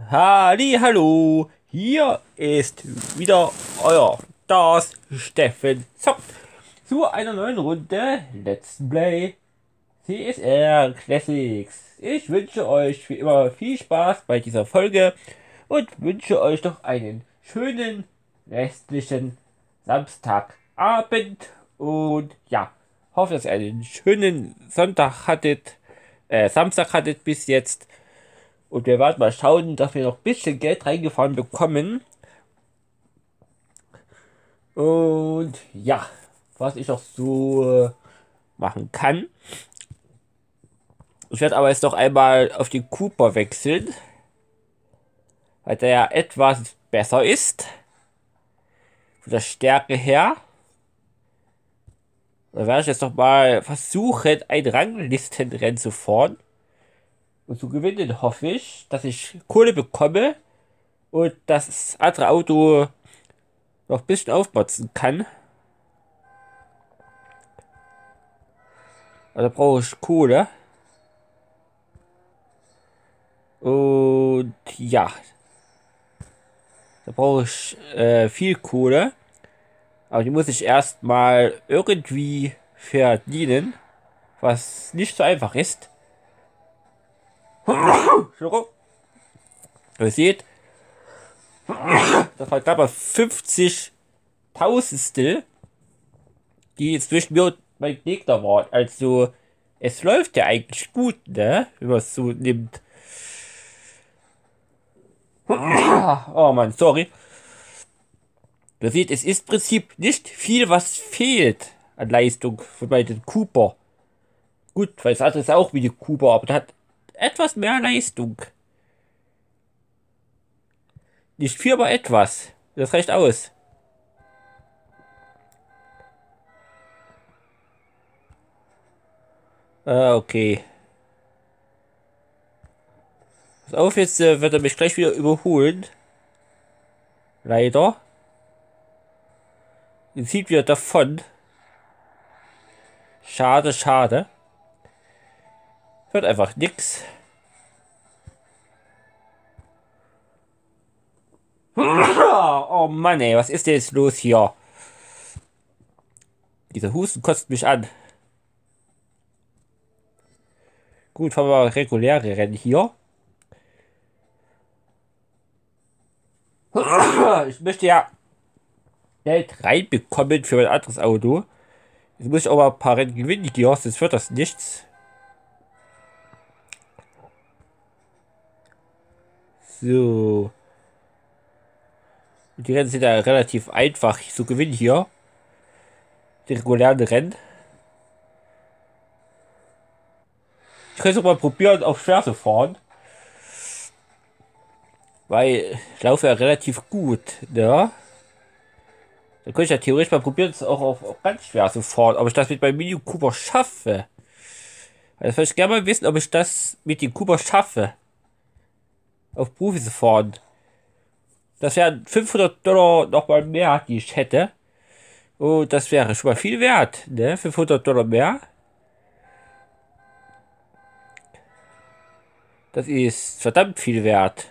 Hallo, hier ist wieder euer Das Steffen zockt zu einer neuen Runde Let's Play CSR Classics. Ich wünsche euch wie immer viel Spaß bei dieser Folge und wünsche euch noch einen schönen restlichen Samstagabend und ja, hoffe, dass ihr einen schönen Sonntag hattet, Samstag hattet bis jetzt. Und wir werden mal schauen, dass wir noch ein bisschen Geld reingefahren bekommen. Und ja, was ich noch so machen kann. Ich werde aber jetzt noch einmal auf den Cooper wechseln. Weil der ja etwas besser ist. Von der Stärke her. Da werde ich jetzt noch mal versuchen, ein Ranglistenrennen zu fahren. Und zu gewinnen hoffe ich, dass ich Kohle bekomme. Und das andere Auto noch ein bisschen aufmotzen kann. Also brauche ich Kohle. Und ja, da brauche ich viel Kohle. Aber die muss ich erstmal irgendwie verdienen. Was nicht so einfach ist. Ihr seht, das war gerade mal 50 Tausendstel, die zwischen mir und meinem Gegner waren. Also, es läuft ja eigentlich gut, ne? Wenn man es so nimmt. Oh Mann, sorry. Ihr seht, es ist im Prinzip nicht viel, was fehlt an Leistung von meinem Cooper. Gut, weil das andere ist auch wie die Cooper, aber der hat etwas mehr Leistung. Nicht viel, aber etwas. Das reicht aus. Okay. Pass auf, jetzt wird er mich gleich wieder überholen. Leider. Jetzt zieht wieder davon. Schade, schade. Wird einfach nix. Oh Mann, ey, was ist denn jetzt los hier? Dieser Husten kotzt mich an. Gut, fahren wir reguläre Rennen hier. Ich möchte ja Geld reinbekommen für mein anderes Auto. Jetzt muss ich auch mal ein paar Rennen gewinnen hier, sonst wird das nichts. So. Und die Rennen sind ja relativ einfach zu gewinnen hier. Die regulären Rennen. Ich könnte es mal probieren, auf schwer zu fahren. Weil ich laufe ja relativ gut, ne? Dann könnte ich ja theoretisch mal probieren, es auch auf ganz schwer zu fahren. Ob ich das mit meinem Mini Cooper schaffe. Also würde ich gerne mal wissen, ob ich das mit dem Cooper schaffe. Auf Profi zu fahren. Das wären 500 Dollar nochmal mehr, die ich hätte. Und das wäre schon mal viel wert, ne? 500 Dollar mehr. Das ist verdammt viel wert.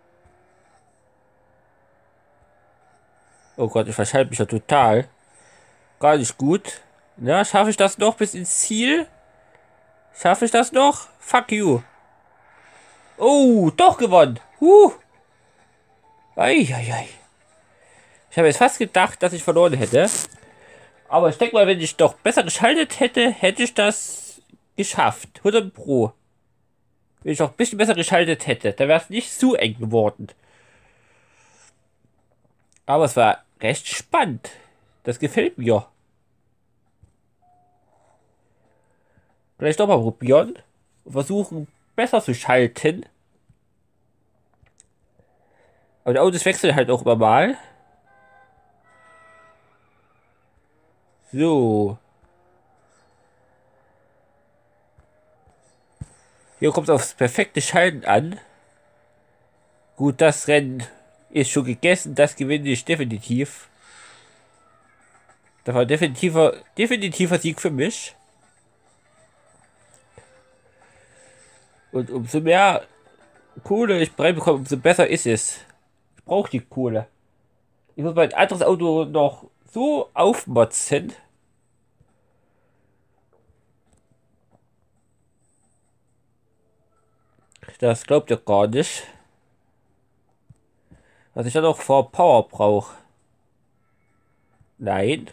Oh Gott, ich verschhalte mich ja total. Gar nicht gut. Ja, schaffe ich das noch bis ins Ziel? Schaffe ich das noch? Fuck you. Oh, doch gewonnen. Eieiei. Ich habe jetzt fast gedacht, dass ich verloren hätte. Aber ich denke mal, wenn ich doch besser geschaltet hätte, hätte ich das geschafft. 100 Pro. Wenn ich noch ein bisschen besser geschaltet hätte, dann wäre es nicht zu eng geworden. Aber es war recht spannend. Das gefällt mir. Vielleicht doch mal probieren. Und versuchen, besser zu schalten. Aber die Autos wechseln halt auch immer mal. So. Hier kommt es aufs perfekte Schalten an. Gut, das Rennen ist schon gegessen. Das gewinne ich definitiv. Das war definitiver Sieg für mich. Und umso mehr Kohle ich bekomme, umso besser ist es. Ich brauche die Kohle. Ich muss mein anderes Auto noch so aufmotzen. Das glaubt ihr gar nicht. Was ich dann noch vor Power brauche. Nein.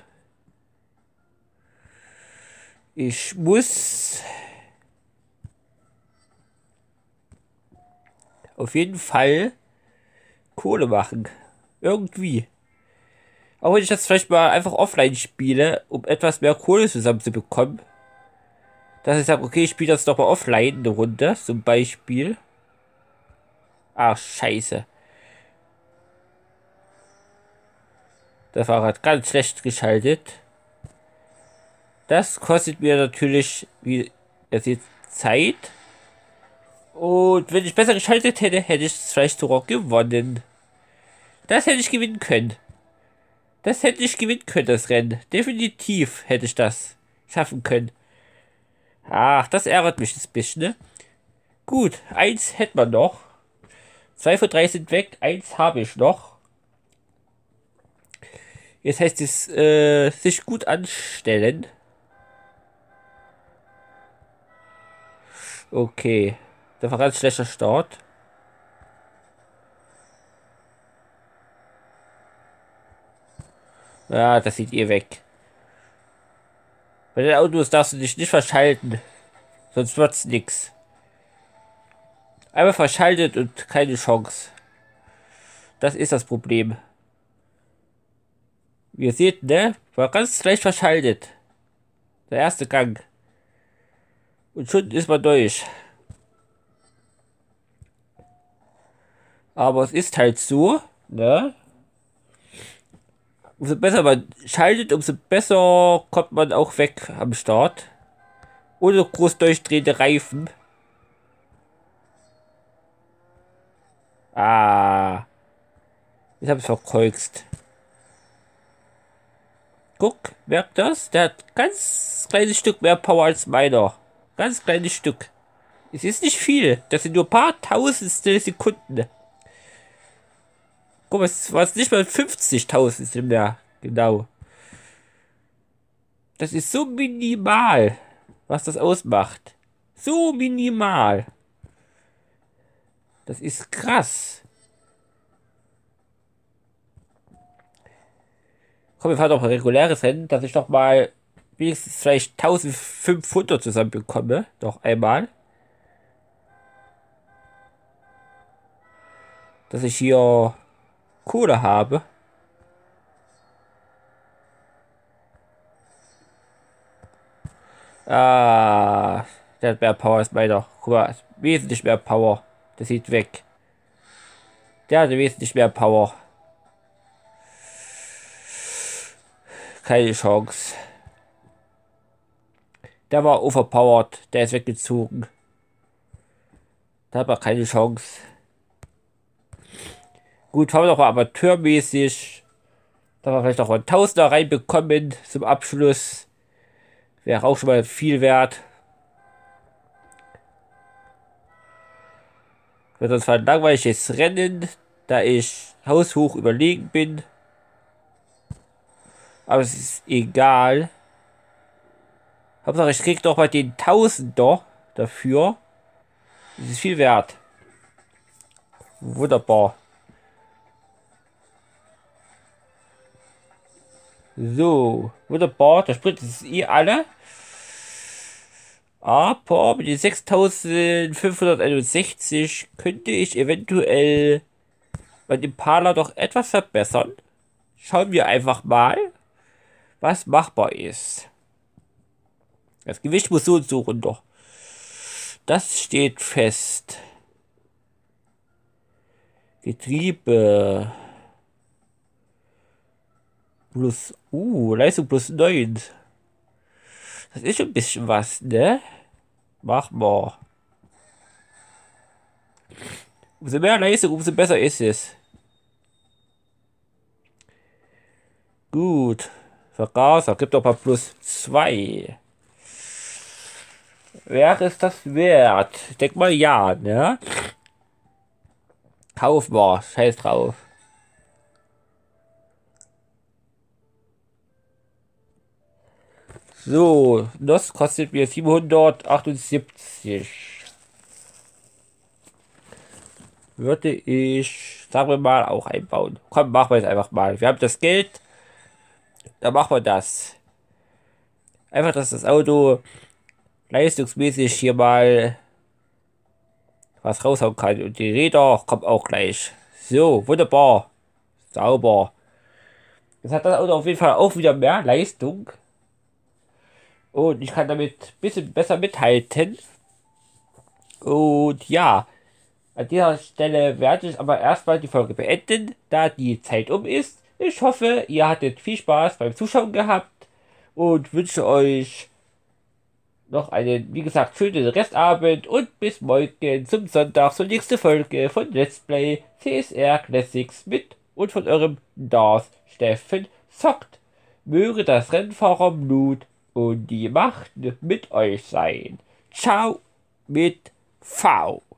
Ich muss auf jeden Fall Kohle machen. Irgendwie. Auch wenn ich das vielleicht mal einfach offline spiele, um etwas mehr Kohle zusammenzubekommen. Dass ich sage, okay, ich spiele das doch mal offline eine Runde, zum Beispiel. Ach, scheiße. Das Fahrrad ganz schlecht geschaltet. Das kostet mir natürlich, wie ihr seht, Zeit. Und wenn ich besser geschaltet hätte, hätte ich es vielleicht sogar gewonnen. Das hätte ich gewinnen können. Das hätte ich gewinnen können, das Rennen. Definitiv hätte ich das schaffen können. Ach, das ärgert mich ein bisschen, ne? Gut, eins hätten wir noch. 2 von 3 sind weg, eins habe ich noch. Jetzt heißt es, sich gut anstellen. Okay. Das war ganz schlechter Start. Ja, das sieht ihr weg. Bei den Autos darfst du dich nicht verschalten. Sonst wird's nix. Einmal verschaltet und keine Chance. Das ist das Problem. Wie ihr seht, ne? War ganz leicht verschaltet. Der erste Gang. Und schon ist man durch. Aber es ist halt so, ne? Umso besser man schaltet, umso besser kommt man auch weg am Start. Ohne groß durchdrehende Reifen. Ah. Ich habe es verkorkst. Guck, merkt das? Der hat ganz kleines Stück mehr Power als meiner. Ganz kleines Stück. Es ist nicht viel. Das sind nur ein paar Tausendstel Sekunden. Guck mal, es war nicht mal 50.000 mehr. Genau. Das ist so minimal, was das ausmacht. So minimal. Das ist krass. Komm, wir fahren doch ein reguläres Rennen, dass ich doch mal wenigstens vielleicht 1500 zusammenbekomme. Noch einmal. Dass ich hier Kohle habe. Ah, der hat mehr Power als meiner. Guck mal, wesentlich mehr Power. Das sieht weg. Der hatte wesentlich mehr Power. Keine Chance. Der war overpowered. Der ist weggezogen. Da hat man keine Chance. Gut, haben wir noch mal amateurmäßig. Da wir vielleicht noch mal ein Tausender reinbekommen zum Abschluss. Wäre auch schon mal viel wert. Wird das zwar ein langweiliges Rennen, da ich haushoch überlegen bin. Aber es ist egal. Hauptsache ich krieg doch mal den Tausender dafür. Das ist viel wert. Wunderbar. So, wunderbar. Der Sprit ist eh alle. Aber mit den 6561 könnte ich eventuell mein Impala doch etwas verbessern. Schauen wir einfach mal, was machbar ist. Das Gewicht muss so und so runter. Das steht fest. Getriebe. Plus, Leistung plus 9. Das ist schon ein bisschen was, ne? Mach mal. Umso mehr Leistung, umso besser ist es. Gut. Vergaser, gibt doch mal plus 2. Wäre es das wert? Ich denke mal ja, ne? Kauf mal, scheiß drauf. So, das kostet mir 778. Würde ich, sagen wir mal, auch einbauen. Komm, machen wir es einfach mal. Wir haben das Geld, dann machen wir das. Einfach, dass das Auto leistungsmäßig hier mal was raushauen kann. Und die Räder kommen auch gleich. So, wunderbar. Sauber. Jetzt hat das Auto auf jeden Fall auch wieder mehr Leistung. Und ich kann damit ein bisschen besser mithalten. Und ja, an dieser Stelle werde ich aber erstmal die Folge beenden, da die Zeit um ist. Ich hoffe, ihr hattet viel Spaß beim Zuschauen gehabt und wünsche euch noch einen, wie gesagt, schönen Restabend und bis morgen zum Sonntag zur nächsten Folge von Let's Play CSR Classics mit und von eurem Darth Steffen zockt. Möge das Rennfahrerblut und die Macht mit euch sein. Ciao mit V.